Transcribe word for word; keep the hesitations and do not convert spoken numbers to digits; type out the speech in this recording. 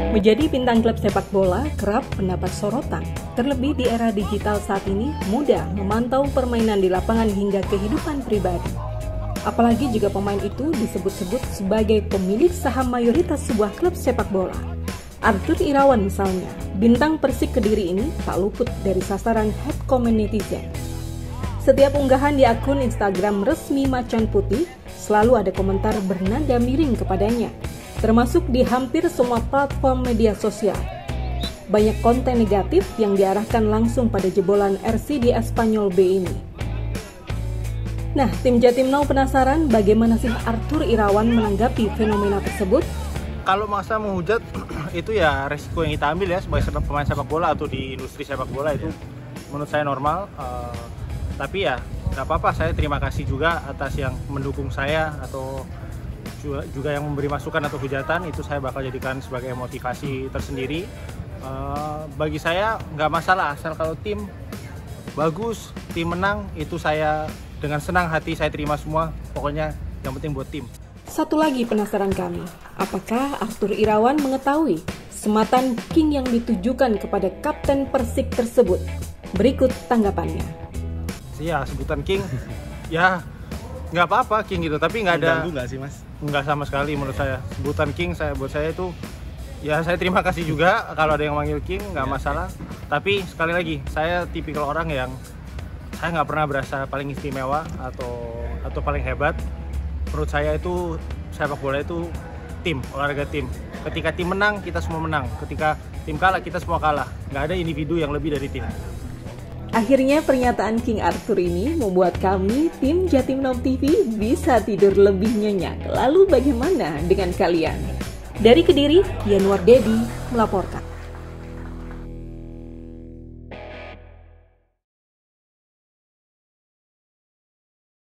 Menjadi bintang klub sepak bola kerap mendapat sorotan. Terlebih di era digital saat ini, mudah memantau permainan di lapangan hingga kehidupan pribadi. Apalagi jika pemain itu disebut-sebut sebagai pemilik saham mayoritas sebuah klub sepak bola. Arthur Irawan misalnya, bintang Persik Kediri ini tak luput dari sasaran hate comment netizen. Setiap unggahan di akun Instagram resmi Macan Putih, selalu ada komentar bernada miring kepadanya, termasuk di hampir semua platform media sosial. Banyak konten negatif yang diarahkan langsung pada jebolan R C D Espanyol B ini. Nah, tim Jatim Now penasaran bagaimana sih Arthur Irawan menanggapi fenomena tersebut? Kalau masa menghujat, itu ya resiko yang kita ambil ya sebagai pemain sepak bola atau di industri sepak bola itu menurut saya normal. Uh, tapi ya nggak apa-apa, saya terima kasih juga atas yang mendukung saya atau juga, juga yang memberi masukan atau hujatan, itu saya bakal jadikan sebagai motivasi tersendiri. Uh, bagi saya nggak masalah asal kalau tim bagus, tim menang, itu saya dengan senang hati saya terima semua. Pokoknya yang penting buat tim. Satu lagi penasaran kami, apakah Arthur Irawan mengetahui sematan King yang ditujukan kepada kapten Persik tersebut? Berikut tanggapannya. Iya, sebutan King, ya nggak apa-apa King gitu, tapi nggak ada. Mengganggu nggak sih mas? Nggak sama sekali menurut saya. Sebutan King saya buat saya itu, ya saya terima kasih juga kalau ada yang manggil King, nggak ya, masalah. Tapi sekali lagi, saya tipikal orang yang saya nggak pernah berasa paling istimewa atau atau paling hebat. Menurut saya itu sepak bola itu tim, olahraga tim. Ketika tim menang, kita semua menang. Ketika tim kalah, kita semua kalah. Nggak ada individu yang lebih dari tim. Akhirnya pernyataan King Arthur ini membuat kami, tim Jatim Now T V, bisa tidur lebih nyenyak. Lalu bagaimana dengan kalian? Dari Kediri, Yanuar Dedi melaporkan.